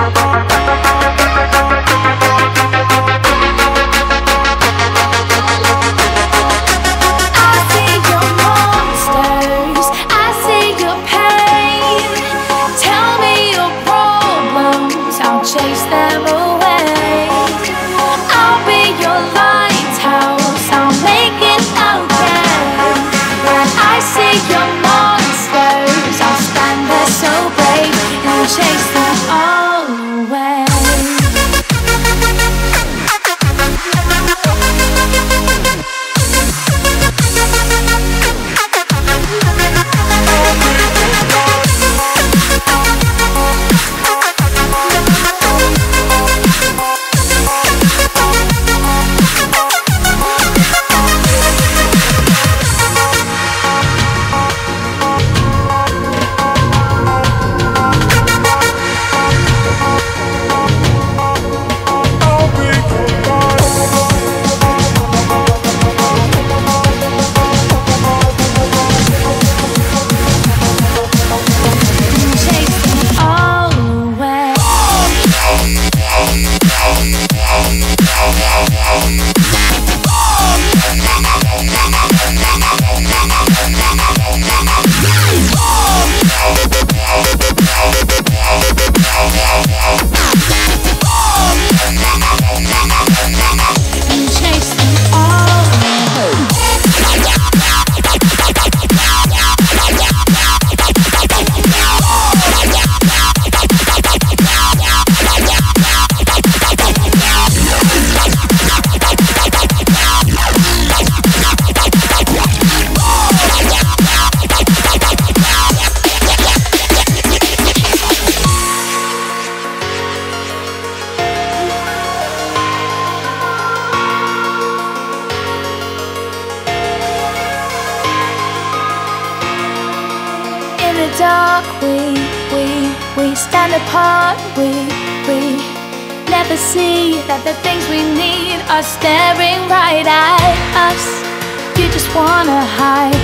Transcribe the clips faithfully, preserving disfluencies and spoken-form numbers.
Dark, we, we, we stand apart, we, we never see that the things we need are staring right at us. You just wanna hide,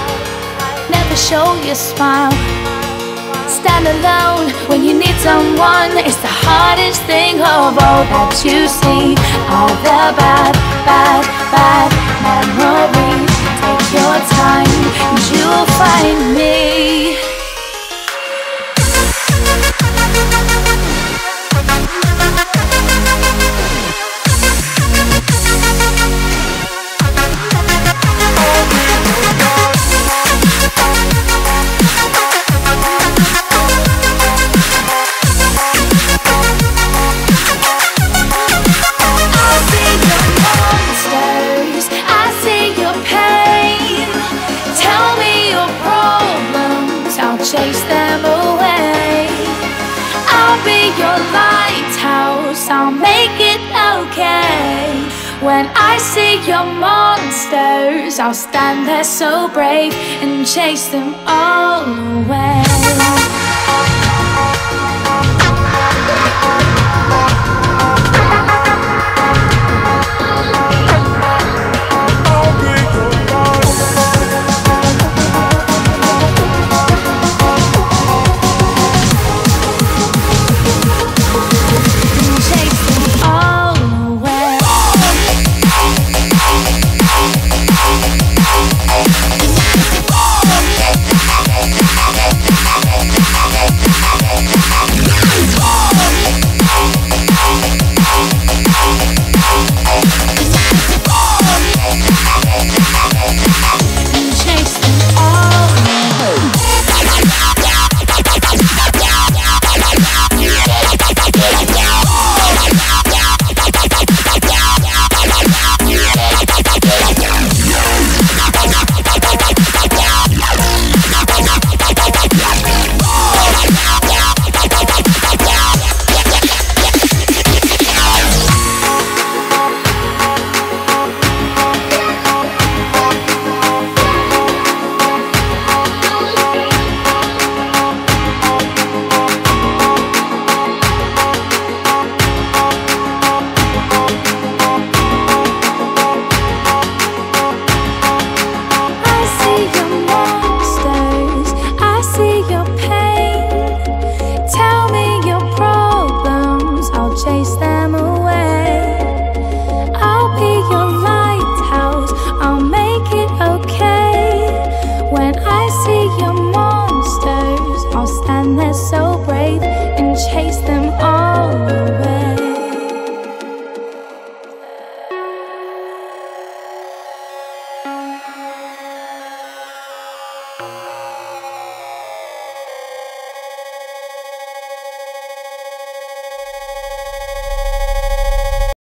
never show your smile. Stand alone when you need someone. It's the hardest thing of all that you see. All the bad, bad, bad memories. Take your time and you'll find me. Chase them away. I'll be your lighthouse, I'll make it okay. When I see your monsters, I'll stand there so brave and chase them all away.